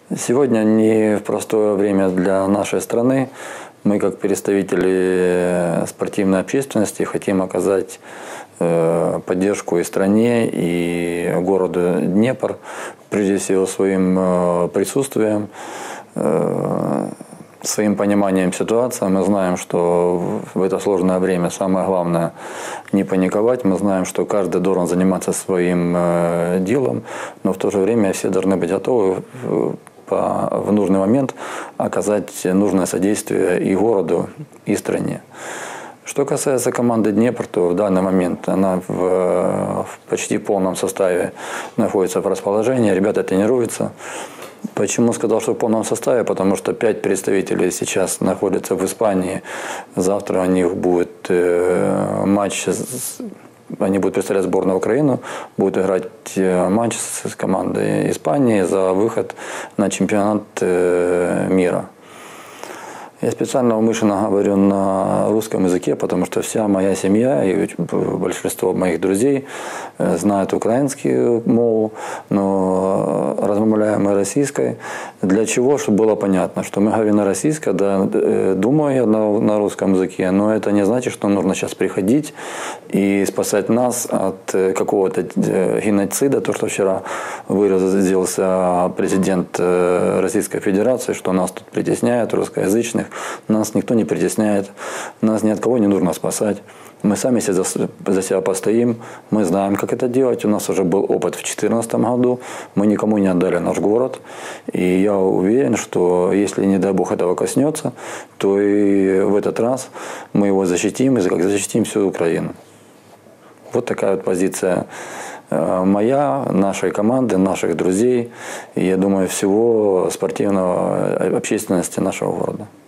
Сегодня не в простое время для нашей страны. Мы, как представители спортивной общественности, хотим оказать поддержку и стране, и городу Днепр, прежде всего своим присутствием, своим пониманием ситуации. Мы знаем, что в это сложное время самое главное не паниковать. Мы знаем, что каждый должен заниматься своим делом, но в то же время все должны быть готовы в нужный момент оказать нужное содействие и городу, и стране. Что касается команды Днепр, то в данный момент она в почти полном составе находится в расположении, ребята тренируются. Почему сказал, что в полном составе? Потому что 5 представителей сейчас находятся в Испании. Завтра у них будет матч, они будут представлять сборную Украины, будут играть матч с командой Испании за выход на чемпионат мира. Я специально умышленно говорю на русском языке, потому что вся моя семья и большинство моих друзей знают украинскую мову, но размовляем мы российской. Для чего? Чтобы было понятно, что мы говорим на российском, да, думаю я на русском языке, но это не значит, что нужно сейчас приходить и спасать нас от какого-то геноцида, то, что вчера выразился президент Российской Федерации, что нас тут притесняют, русскоязычных. Нас никто не притесняет, нас ни от кого не нужно спасать. Мы сами за себя постоим, мы знаем, как это делать. У нас уже был опыт в 2014 году, мы никому не отдали наш город. И я уверен, что если, не дай бог, этого коснется, то и в этот раз мы его защитим, и как защитим всю Украину. Вот такая вот позиция моя, нашей команды, наших друзей и, я думаю, всего спортивного общественности нашего города.